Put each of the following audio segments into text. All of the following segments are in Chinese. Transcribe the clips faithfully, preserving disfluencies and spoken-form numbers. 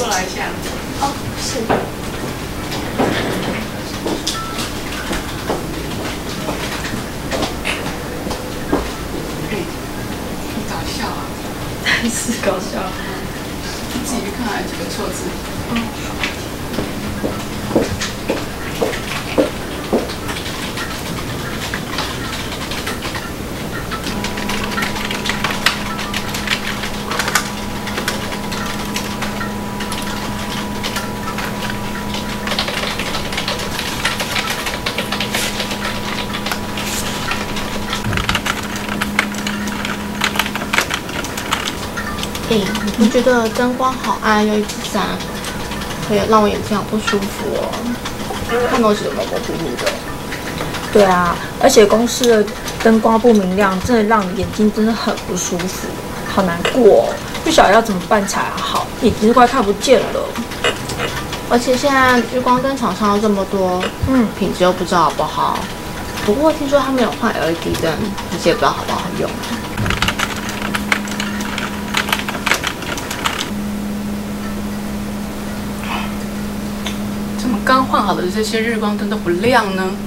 过来一下。 哦，是。 哎，你搞笑啊！ 是搞笑。 你自己去看几个错字。嗯。 哎，你不觉得灯光好暗又一直闪，会让我眼睛好不舒服哦？看东西有没有模糊糊的？ 对啊，而且公司的灯光不明亮，真的让你眼睛真的很不舒服，好难过哦。不晓得要怎么办才好，眼睛都快看不见了。 而且现在日光灯厂商这么多，嗯，品质又不知道好不好。不过听说他们有换 L E D 灯，可是也不知道好不好用。 刚换好的这些日光灯都不亮呢。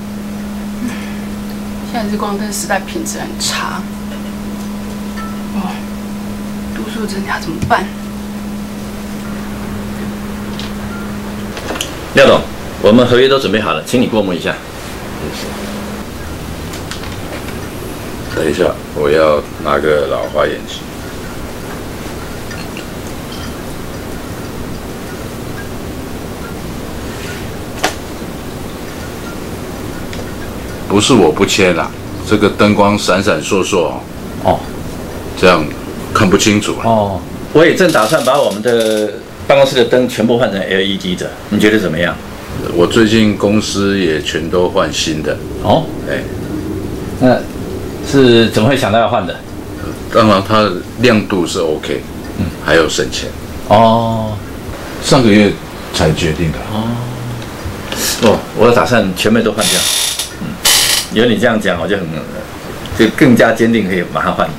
现在日光灯时代品质很差。哦，读书人家怎么办？ 廖董，我们合约都准备好了，请你过目一下。 等一下，我要拿个老花眼镜。 不是我不签啦，这个灯光闪闪烁烁哦， 哦， 这样看不清楚哦。我也正打算把我们的办公室的灯全部换成 L E D 的，你觉得怎么样？ 我最近公司也全都换新的哦， 哎， 那是怎么会想到要换的？ 当然它的亮度是 OK， 嗯，还有省钱哦， 上个月才决定的哦。哦，我打算全部都换掉。 有你这样讲，我就很就更加坚定，可以马上换。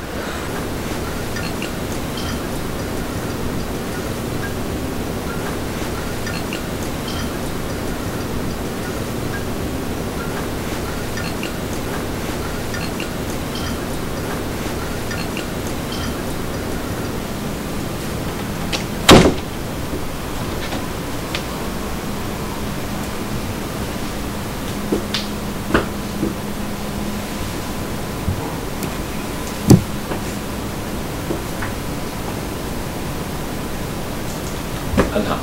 很好。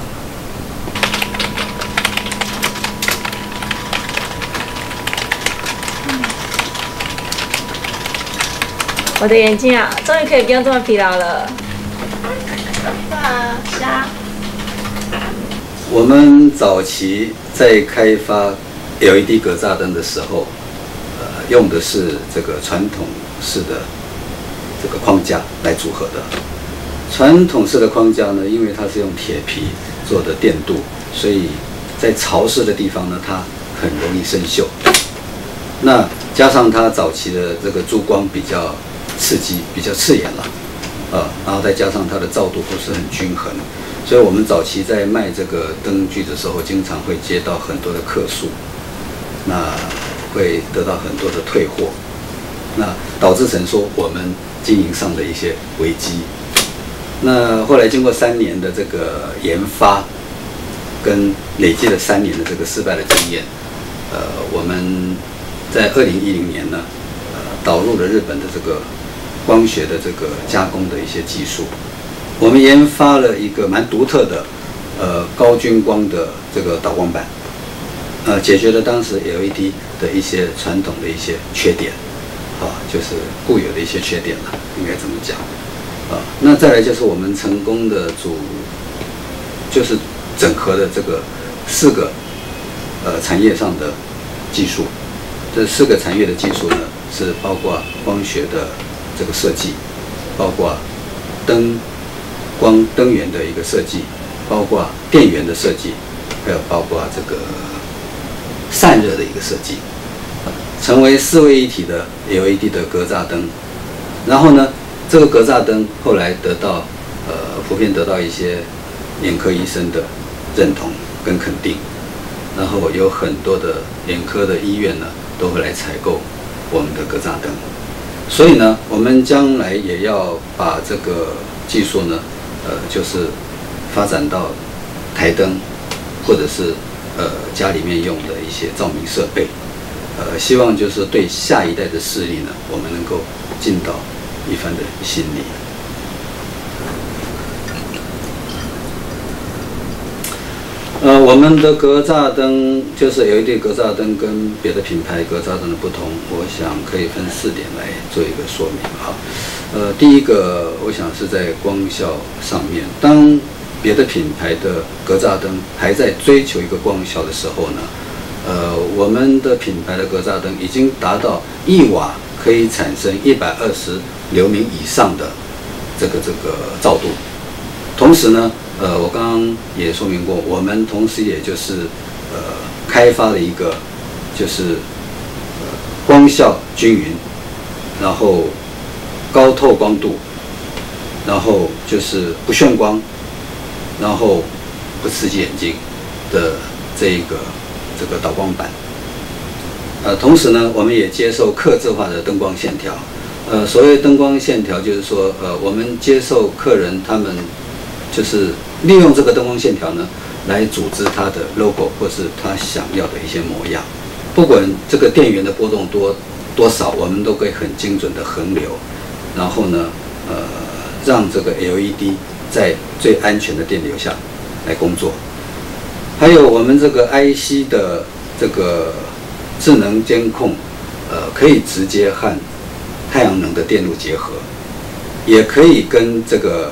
我的眼睛啊，终于可以不用这么疲劳了。 对啊，是啊。 我们早期在开发 L E D 格栅灯的时候，呃，用的是这个传统式的这个框架来组合的。传统式的框架呢，因为它是用铁皮做的电镀，所以在潮湿的地方呢，它很容易生锈。那加上它早期的这个珠光比较刺激，比较刺眼了，啊，然后再加上它的照度不是很均衡，所以我们早期在卖这个灯具的时候，经常会接到很多的客诉，那会得到很多的退货，那导致成说我们经营上的一些危机。那后来经过三年的这个研发，跟累积了三年的这个失败的经验，呃，我们在二零一零年呢，呃，导入了日本的这个光学的这个加工的一些技术，我们研发了一个蛮独特的，呃，高均光的这个导光板，呃，解决了当时 L E D 的一些传统的一些缺点，啊，就是固有的一些缺点了，应该这么讲。啊，那再来就是我们成功的组，就是整合的这个四个呃产业上的技术。这四个产业的技术呢，是包括光学的这个设计，包括灯光灯源的一个设计，包括电源的设计，还有包括这个散热的一个设计，成为四位一体的 L E D 的格栅灯。然后呢，这个格栅灯后来得到呃普遍得到一些眼科医生的认同跟肯定，然后有很多的眼科的医院呢都会来采购我们的格栅灯，所以呢，我们将来也要把这个技术呢，呃，就是发展到台灯或者是呃家里面用的一些照明设备，呃，希望就是对下一代的视力呢，我们能够尽到一番的心力。呃，我们的格栅灯就是 L E D 格栅灯跟别的品牌格栅灯的不同，我想可以分四点来做一个说明啊。呃，第一个，我想是在光效上面，当别的品牌的格栅灯还在追求一个光效的时候呢，呃，我们的品牌的格栅灯已经达到一瓦可以产生一百二十流明以上的这个这个照度，同时呢。呃，我刚刚也说明过，我们同时也就是呃开发了一个就是呃光效均匀，然后高透光度，然后就是不眩光，然后不刺激眼睛的这一个这个导光板。呃，同时呢，我们也接受客制化的灯光线条。呃，所谓灯光线条，就是说，呃，我们接受客人他们就是利用这个灯光线条呢，来组织它的 logo 或是他想要的一些模样。不管这个电源的波动多多少，我们都可以很精准的横流，然后呢，呃，让这个 L E D 在最安全的电流下来工作。还有我们这个 I C 的这个智能监控，呃，可以直接和太阳能的电路结合，也可以跟这个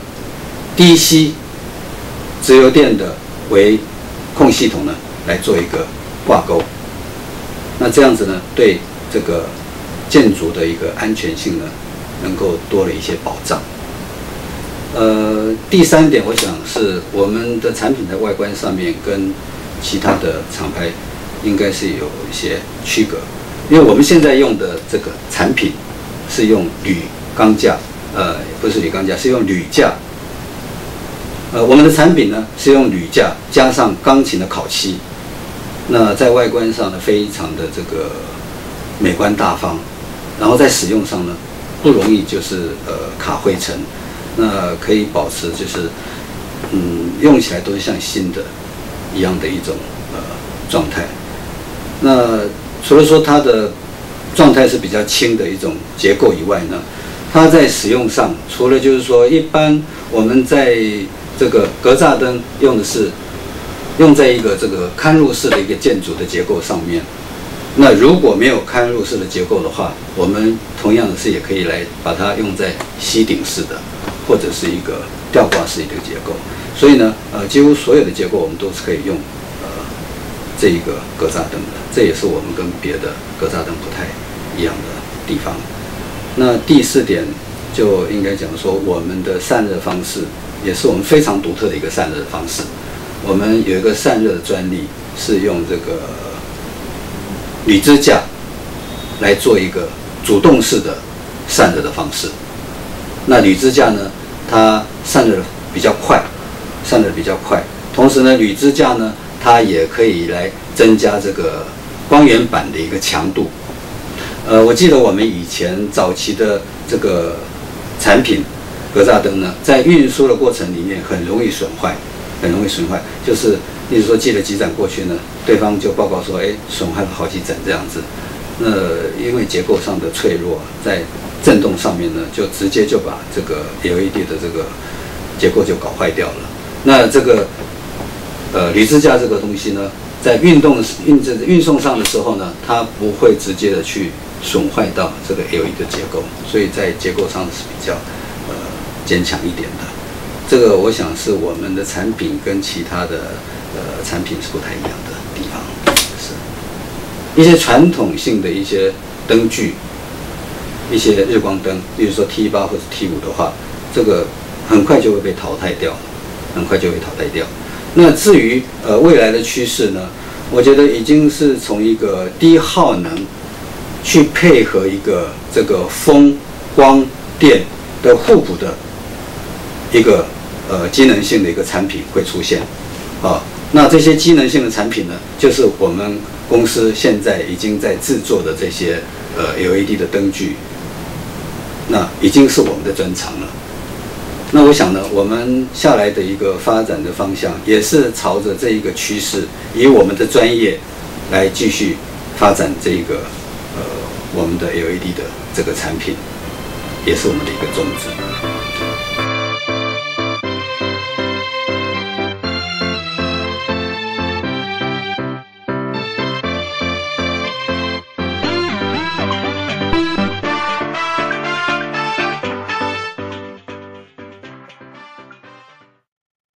D C 直流电的微控系统呢来做一个挂钩。那这样子呢，对这个建筑的一个安全性呢，能够多了一些保障。呃，第三点，我想是我们的产品在外观上面跟其他的厂牌应该是有一些区隔，因为我们现在用的这个产品是用铝钢架，呃，不是铝钢架，是用铝架。呃，我们的产品呢是用铝架加上钢琴的烤漆，那在外观上呢非常的这个美观大方，然后在使用上呢不容易就是呃卡灰尘，那可以保持就是嗯用起来都是像新的一样的一种呃状态。那除了说它的状态是比较轻的一种结构以外呢，它在使用上除了就是说一般我们在这个格栅灯用的是用在一个这个嵌入式的一个建筑的结构上面，那如果没有嵌入式的结构的话，我们同样的是也可以来把它用在吸顶式的或者是一个吊挂式的一个结构。所以呢，呃，几乎所有的结构我们都是可以用呃这一个格栅灯的，这也是我们跟别的格栅灯不太一样的地方。那第四点就应该讲说，我们的散热方式也是我们非常独特的一个散热方式。我们有一个散热的专利，是用这个铝支架来做一个主动式的散热的方式。那铝支架呢，它散热比较快，散热比较快。同时呢，铝支架呢，它也可以来增加这个光源板的一个强度。呃，我记得我们以前早期的这个产品格栅灯呢，在运输的过程里面很容易损坏，很容易损坏。就是，例如说寄了几盏过去呢，对方就报告说，哎，损坏了好几盏这样子。那因为结构上的脆弱，在振动上面呢，就直接就把这个 L E D 的这个结构就搞坏掉了。那这个呃铝支架这个东西呢，在运动运这运送上的时候呢，它不会直接的去损坏到这个 L E D 的结构，所以在结构上是比较呃坚强一点的。这个我想是我们的产品跟其他的呃产品是不太一样的地方。是一些传统性的一些灯具，一些日光灯，例如说 T 八或者 T 五的话，这个很快就会被淘汰掉，很快就会淘汰掉。那至于呃未来的趋势呢，我觉得已经是从一个低耗能去配合一个这个风光电的互补的一个呃机能性的一个产品会出现，啊，那这些机能性的产品呢，就是我们公司现在已经在制作的这些呃 L E D 的灯具，那已经是我们的专长了。那我想呢，我们下来的一个发展的方向也是朝着这一个趋势，以我们的专业来继续发展这个呃我们的 L E D 的这个产品，也是我们的一个宗旨。